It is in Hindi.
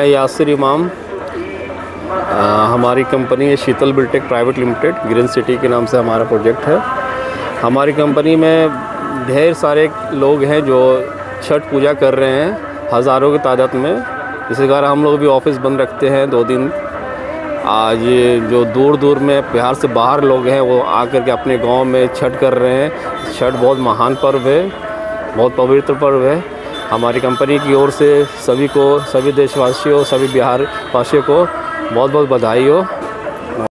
यासिर इमाम। हमारी कंपनी है Sheetal Biltech private limited, green city के नाम से हमारा प्रोजेक्ट है। हमारी कंपनी में ढेर सारे लोग हैं जो छठ पूजा कर रहे हैं, हज़ारों की तादाद में। इसी कारण हम लोग भी ऑफिस बंद रखते हैं 2 दिन। आज जो दूर दूर में बिहार से बाहर लोग हैं वो आकर के अपने गांव में छठ कर रहे हैं। छठ बहुत महान पर्व है, बहुत पवित्र पर्व है। हमारी कंपनी की ओर से सभी को, सभी देशवासियों, सभी बिहार वासियों को बहुत बहुत बधाई हो।